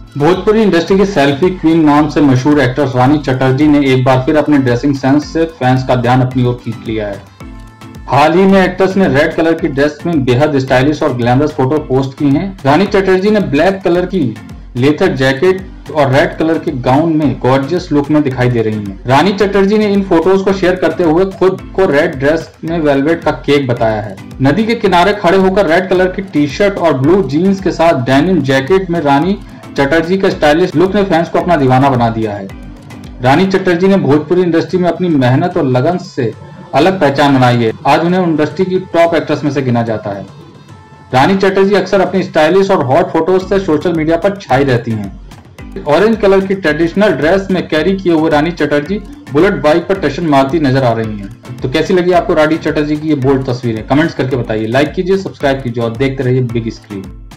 Bhojpuri industry की selfie queen नाम से मशहूर एक्ट्रेस रानी चटर्जी ने एक बार फिर अपने ड्रेसिंग सेंस से फैंस का ध्यान अपनी ओर खींच लिया है। हाल ही में एक्ट्रेस ने रेड कलर की ड्रेस में बेहद स्टाइलिश और ग्लैमरस फोटो पोस्ट की हैं। रानी चटर्जी ने ब्लैक कलर की लेथर जैकेट और रेड कलर के गाउन में गॉर्जियस लुक में दिखाई दे रही हैं। रानी चटर्जी ने इन फोटोज को शेयर करते हुए खुद को रेड ड्रेस में वेलवेट का केक बताया है। नदी के किनारे खड़े होकर रेड कलर की टी शर्ट और ब्लू जीन्स के साथ डेनिम जैकेट में रानी चटर्जी का स्टाइलिश लुक ने फैंस को अपना दीवाना बना दिया है। रानी चटर्जी ने भोजपुरी इंडस्ट्री में अपनी मेहनत और लगन से अलग पहचान बनाई है। आज उन्हें इंडस्ट्री की टॉप एक्ट्रेस में से गिना जाता है। रानी चटर्जी अक्सर अपनी स्टाइलिश और हॉट फोटोज से सोशल मीडिया पर छाई रहती हैं। ऑरेंज कलर की ट्रेडिशनल ड्रेस में कैरी किए हुए रानी चटर्जी बुलेट बाइक पर टशन मारती नजर आ रही हैं। तो कैसी लगी आपको रानी चटर्जी की ये बोल्ड तस्वीरें? कमेंट्स करके बताइए। लाइक कीजिए, सब्सक्राइब कीजिए और देखते रहिए बिग स्क्रीन।